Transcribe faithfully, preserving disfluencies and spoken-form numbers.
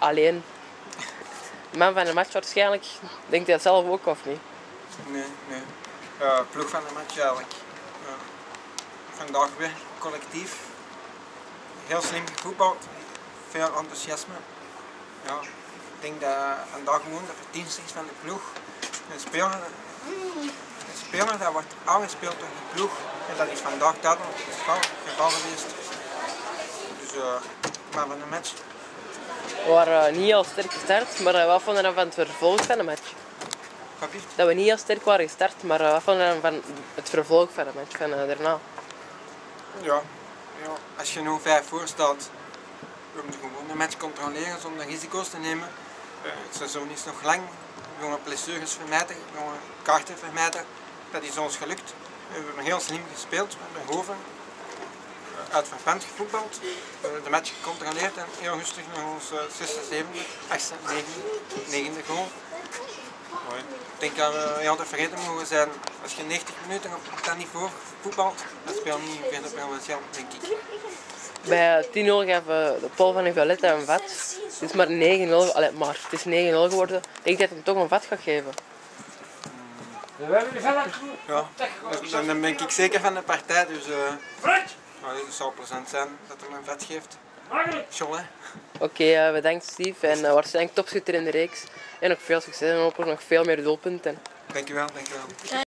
alleen. Man van de match waarschijnlijk. Denkt hij dat zelf ook of niet? Nee, nee. Uh, ploeg van de match eigenlijk. Uh, vandaag weer collectief. Heel slim gevoetbald. Veel enthousiasme. Ja, ik denk dat vandaag gewoon de verdienste is van de ploeg. Een speler, een speler dat wordt aangespeeld door de ploeg. En dat is vandaag duidelijk het geval, geval geweest. Dus uh, maar van de match. We waren niet heel sterk gestart, maar wat vonden we van het vervolg van de match? Papier? Dat we niet heel sterk waren gestart, maar wat vonden we van het vervolg van de match, van uh, daarna? Ja, ja, als je nu vijf voor staat, we moeten gewoon de match controleren zonder risico's te nemen. Uh, het seizoen is nog lang, we gaan blessures vermijden, we gaan kaarten vermijden. Dat is ons gelukt. We hebben heel slim gespeeld, we hebben Hoven uit Verpent gevoetbald. We hebben de match gecontroleerd en heel rustig naar ons uh, zesde, zevende, achtste, negende, negende goal. Mooi. Ik denk dat we heel tevreden mogen zijn. Als je negentig minuten op dat niveau voetbalt, dan speel je niet verder provinciaal, denk ik. Bij tien nul gaf de Paul van Nicolette een vat. Het is maar negen nul, allee, maar het is negen nul geworden. Ik denk dat hij hem toch een vat gaat geven. Ja, dus dan ben ik zeker van de partij, dus uh, nou, het zou plezant zijn dat hij een vet geeft. School, hè. Oké, okay, uh, bedankt Steve en uh, waarschijnlijk topschutter in de reeks. En nog veel succes en hopelijk nog veel meer doelpunten. Dankjewel, dankjewel.